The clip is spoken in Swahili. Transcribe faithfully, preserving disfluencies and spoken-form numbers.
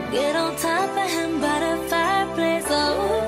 Get on top of him by the fireplace. Oh.